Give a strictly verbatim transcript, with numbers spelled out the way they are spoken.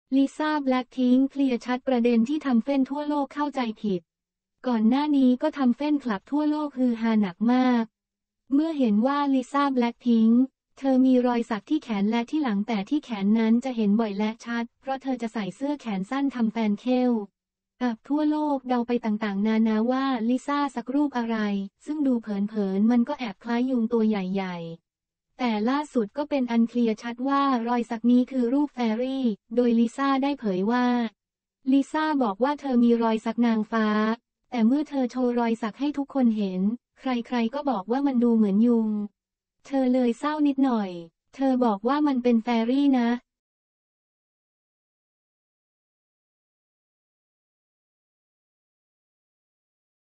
ลิซ่าแบล็คพิงค์เคลียร์ชัดประเด็นที่ทำเฟ้นทั่วโลกเข้าใจผิดก่อนหน้านี้ก็ทำเฟ้นคลับทั่วโลกฮือฮาหนักมากเมื่อเห็นว่าลิซ่าแบล็คพิงค์เธอมีรอยสักที่แขนและที่หลังแต่ที่แขนนั้นจะเห็นบ่อยและชัดเพราะเธอจะใส่เสื้อแขนสั้นทำแฟนเคลกับทั่วโลกเดาไปต่างๆนานาว่าลิซ่าสักรูปอะไรซึ่งดูเผินๆมันก็แอบคล้ายยุงตัวใหญ่ๆแต่ล่าสุดก็เป็นอันเคลียร์ชัดว่ารอยสักนี้คือรูปแฟรี่โดยลิซ่าได้เผยว่าลิซ่าบอกว่าเธอมีรอยสักนางฟ้าแต่เมื่อเธอโชว์รอยสักให้ทุกคนเห็นใครๆก็บอกว่ามันดูเหมือนยุงเธอเลยเศร้านิดหน่อยเธอบอกว่ามันเป็นแฟรี่นะ